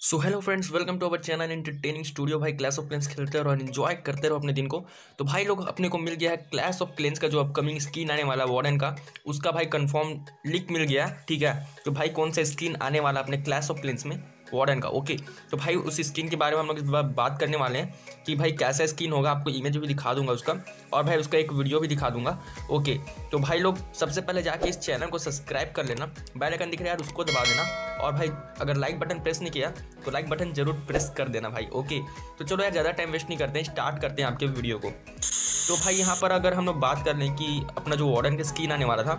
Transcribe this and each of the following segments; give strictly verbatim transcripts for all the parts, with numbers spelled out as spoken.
So hello friends, welcome to our channel entertaining studio. भाई clash of clans खेलते रहो और एंजॉय करते रहो अपने दिन को। तो भाई लोग अपने को मिल गया है क्लैश ऑफ क्लेंस का जो अपकमिंग स्किन आने वाला है वार्डन का, उसका भाई कंफर्म लीक मिल गया है। ठीक है, तो भाई कौन सा स्किन आने वाला अपने क्लैश ऑफ क्लेंस में वार्डन का। ओके, तो भाई उस स्किन के बारे में हम लोग इस बार बात करने वाले हैं कि भाई कैसा स्किन होगा। आपको इमेज भी दिखा दूंगा उसका, और भाई उसका एक वीडियो भी दिखा दूंगा। ओके, तो भाई लोग सबसे पहले जाके इस चैनल को सब्सक्राइब कर लेना, बेल आइकन दिख रहा है यार उसको दबा देना, और भाई अगर लाइक बटन प्रेस नहीं किया तो लाइक बटन जरूर प्रेस कर देना भाई। ओके, तो चलो यार ज़्यादा टाइम वेस्ट नहीं करते हैं, स्टार्ट करते हैं आपके वीडियो को। तो भाई यहाँ पर अगर हम लोग बात कर लें कि अपना जो वार्डन का स्किन आने वाला था,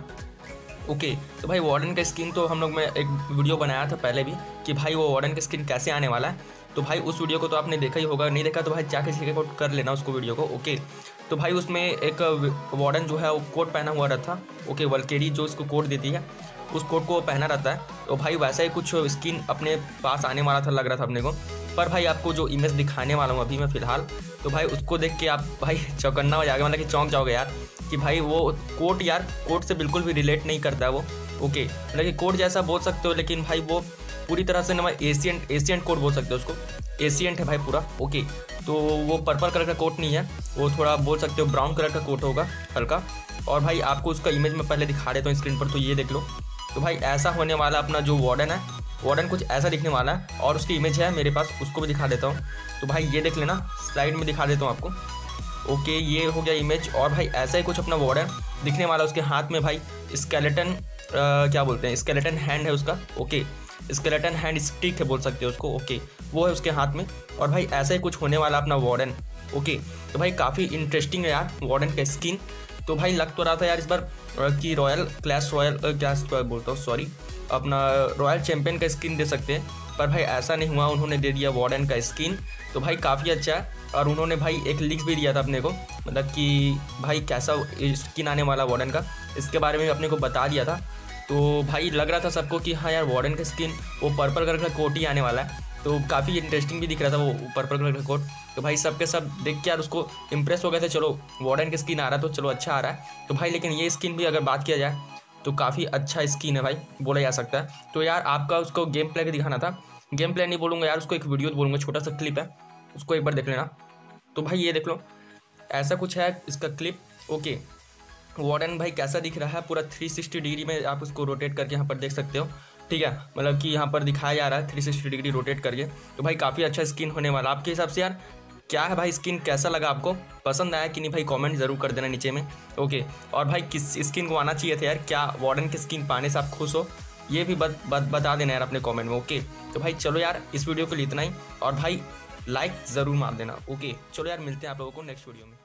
ओके okay, तो भाई वार्डन का स्किन तो हम लोग में एक वीडियो बनाया था पहले भी कि भाई वो वार्डन का स्किन कैसे आने वाला है। तो भाई उस वीडियो को तो आपने देखा ही होगा, नहीं देखा तो भाई जाके चेकआउट कर लेना उसको वीडियो को। ओके, तो भाई उसमें एक वार्डन जो है वो कोट पहना हुआ रहता। ओके, वल्केरी जो इसको कोट देती है उस कोट को वो पहना रहता है। तो भाई वैसा ही कुछ स्किन अपने पास आने वाला था, लग रहा था अपने को। पर भाई आपको जो इमेज दिखाने वाला हूँ अभी मैं फ़िलहाल, तो भाई उसको देख के आप भाई चौकन्ना हो जाओगे, मतलब कि चौंक जाओगे यार कि भाई वो कोट यार कोट से बिल्कुल भी रिलेट नहीं करता है वो। ओके, मतलब कि कोट जैसा बोल सकते हो, लेकिन भाई वो पूरी तरह से ना एशियंट एशियंट कोट बोल सकते हो उसको, एशियंट है भाई पूरा। ओके, तो वो पर्पल कलर का कोट नहीं है, वो थोड़ा बोल सकते हो ब्राउन कलर का कोट होगा हल्का। और भाई आपको उसका इमेज में पहले दिखा देता हूँ स्क्रीन पर, तो ये देख लो। तो भाई ऐसा होने वाला अपना जो वार्डन है, वार्डन कुछ ऐसा दिखने वाला है, और उसकी इमेज है मेरे पास, उसको भी दिखा देता हूँ। तो भाई ये देख लेना, स्लाइड में दिखा देता हूँ आपको। ओके, ये हो गया इमेज, और भाई ऐसा ही कुछ अपना वार्डन दिखने वाला। उसके हाथ में भाई स्केलेटन क्या बोलते हैं, स्केलेटन हैंड है उसका। ओके, स्केलेटन हैंड स्टिक है बोल सकते हो उसको। ओके, वो है उसके हाथ में, और भाई ऐसा ही कुछ होने वाला अपना वार्डन। ओके, तो भाई काफ़ी इंटरेस्टिंग है यार वार्डन का स्किन। तो भाई लग तो रहा था यार इस बार कि रॉयल क्लैश रॉयल क्लैश बोलता हूँ सॉरी अपना रॉयल चैम्पियन का स्किन दे सकते हैं, पर भाई ऐसा नहीं हुआ, उन्होंने दे दिया वार्डन का स्किन। तो भाई काफ़ी अच्छा है, और उन्होंने भाई एक लिंक भी दिया था अपने को, मतलब कि भाई कैसा स्किन आने वाला वार्डन का, इसके बारे में अपने को बता दिया था। तो भाई लग रहा था सबको कि हाँ यार वार्डन का स्किन वो पर्पल कलर का कोट ही आने वाला है। तो काफ़ी इंटरेस्टिंग भी दिख रहा था वो पर्पल कलर का कोट। तो भाई सबके सब देख के यार उसको इम्प्रेस हो गए थे, चलो वार्डन का स्किन आ रहा है तो चलो अच्छा आ रहा है। तो भाई लेकिन ये स्किन भी अगर बात किया जाए तो काफ़ी अच्छा स्किन है भाई, बोला जा सकता है। तो यार आपका उसको गेम प्ले दिखाना था, गेम प्ले नहीं बोलूँगा यार, उसको एक वीडियो बोलूँगा, छोटा सा क्लिप है, उसको एक बार देख लेना। तो भाई ये देख लो, ऐसा कुछ है इसका क्लिप। ओके, वार्डन भाई कैसा दिख रहा है, पूरा थ्री सिक्सटी डिग्री में आप उसको रोटेट करके यहाँ पर देख सकते हो। ठीक है, मतलब कि यहाँ पर दिखाया जा रहा है थ्री सिक्सटी डिग्री रोटेट करके। तो भाई काफ़ी अच्छा स्किन होने वाला। आपके हिसाब से यार क्या है भाई स्किन, कैसा लगा आपको, पसंद आया कि नहीं भाई कमेंट ज़रूर कर देना नीचे में। ओके, और भाई किस स्किन को आना चाहिए था यार, क्या वार्डन की स्किन पाने से आप खुश हो, ये भी बत, बत, बता देना यार अपने कमेंट में। ओके, तो भाई चलो यार इस वीडियो के लिए इतना ही, और भाई लाइक ज़रूर मार देना। ओके, चलो यार मिलते हैं आप लोगों को नेक्स्ट वीडियो में।